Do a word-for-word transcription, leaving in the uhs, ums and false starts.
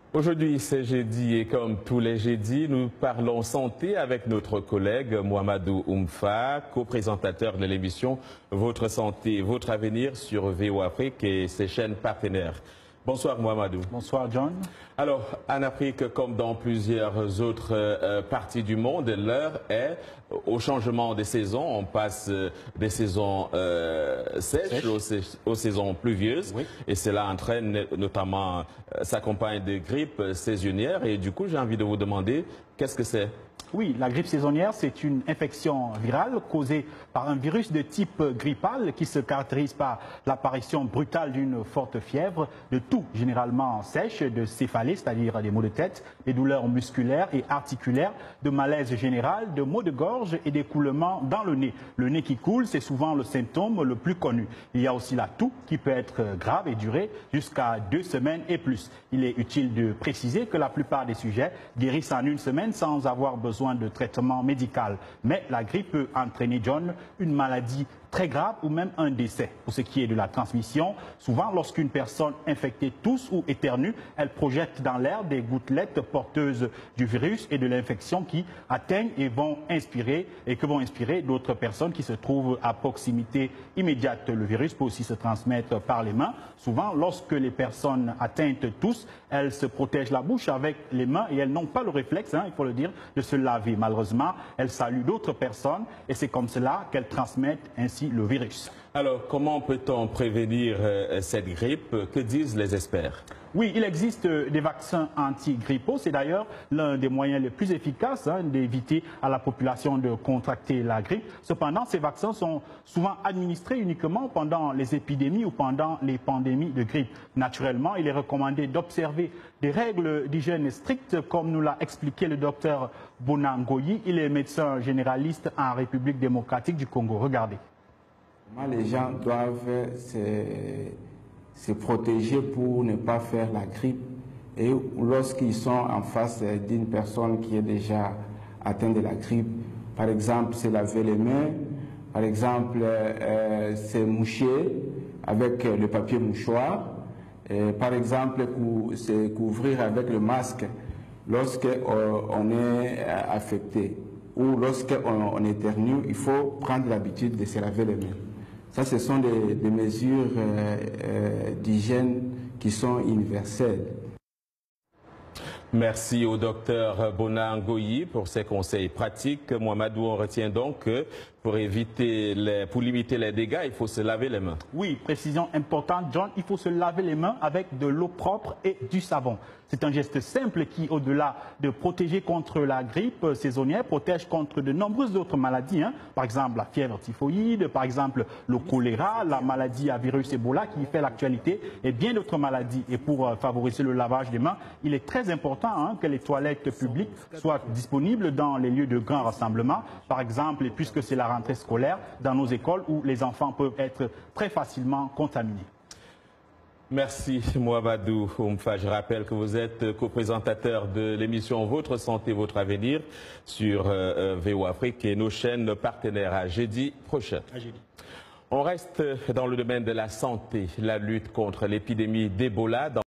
Aujourd'hui, c'est jeudi et comme tous les jeudis, nous parlons santé avec notre collègue Mohamedou Oumfa, co-présentateur de l'émission Votre santé, votre avenir sur V O Afrique et ses chaînes partenaires. Bonsoir Mohamedou. Bonsoir John. Alors, en Afrique, comme dans plusieurs autres euh, parties du monde, l'heure est au changement des saisons. On passe euh, des saisons euh, sèches aux, aux saisons pluvieuses. Oui. Et cela entraîne notamment, euh, s'accompagne de grippe saisonnière. Et du coup, j'ai envie de vous demander, qu'est-ce que c'est ? Oui, la grippe saisonnière, c'est une infection virale causée par un virus de type grippal qui se caractérise par l'apparition brutale d'une forte fièvre, de toux généralement sèche, de céphalée, c'est-à-dire des maux de tête, des douleurs musculaires et articulaires, de malaise général, de maux de gorge et d'écoulement dans le nez. Le nez qui coule, c'est souvent le symptôme le plus connu. Il y a aussi la toux qui peut être grave et durer jusqu'à deux semaines et plus. Il est utile de préciser que la plupart des sujets guérissent en une semaine sans avoir besoin de traitement médical. Mais la grippe peut entraîner, John, une maladie très grave ou même un décès. Pour ce qui est de la transmission, souvent lorsqu'une personne infectée tousse ou éternue, elle projette dans l'air des gouttelettes porteuses du virus et de l'infection qui atteignent et vont inspirer et que vont inspirer d'autres personnes qui se trouvent à proximité immédiate. Le virus peut aussi se transmettre par les mains. Souvent, lorsque les personnes atteintes toussent, elles se protègent la bouche avec les mains et elles n'ont pas le réflexe, hein, il faut le dire, de se laver. Malheureusement, elles saluent d'autres personnes et c'est comme cela qu'elles transmettent ainsi le virus. Alors, comment peut-on prévenir euh, cette grippe? Que disent les experts? Oui, il existe des vaccins anti-grippaux. C'est d'ailleurs l'un des moyens les plus efficaces hein, d'éviter à la population de contracter la grippe. Cependant, ces vaccins sont souvent administrés uniquement pendant les épidémies ou pendant les pandémies de grippe. Naturellement, il est recommandé d'observer des règles d'hygiène strictes, comme nous l'a expliqué le docteur Bonangoyi. Il est médecin généraliste en République démocratique du Congo. Regardez. Les gens doivent se, se protéger pour ne pas faire la grippe. Et lorsqu'ils sont en face d'une personne qui est déjà atteinte de la grippe, par exemple, se laver les mains, par exemple, euh, se moucher avec le papier mouchoir, et par exemple, cou se couvrir avec le masque lorsqu'on euh, est affecté. Ou lorsqu'on on éternue, il faut prendre l'habitude de se laver les mains. Ça, ce sont des, des mesures euh, euh, d'hygiène qui sont universelles. Merci au docteur Bonangoyi pour ses conseils pratiques. Mohamedou, on retient donc que pour, éviter les, pour limiter les dégâts, il faut se laver les mains. Oui, précision importante, John, il faut se laver les mains avec de l'eau propre et du savon. C'est un geste simple qui, au-delà de protéger contre la grippe saisonnière, protège contre de nombreuses autres maladies. Hein. Par exemple, la fièvre typhoïde, par exemple, le choléra, la maladie à virus Ebola qui fait l'actualité et bien d'autres maladies. Et pour euh, favoriser le lavage des mains, il est très important hein, que les toilettes publiques soient disponibles dans les lieux de grands rassemblements. Par exemple, et puisque c'est la rentrée scolaire, dans nos écoles où les enfants peuvent être très facilement contaminés. Merci Mohamedou Oumfa. Je rappelle que vous êtes co-présentateur de l'émission Votre santé, votre avenir sur euh, V O Afrique et nos chaînes partenaires à jeudi prochain. À jeudi. On reste dans le domaine de la santé, la lutte contre l'épidémie d'Ebola.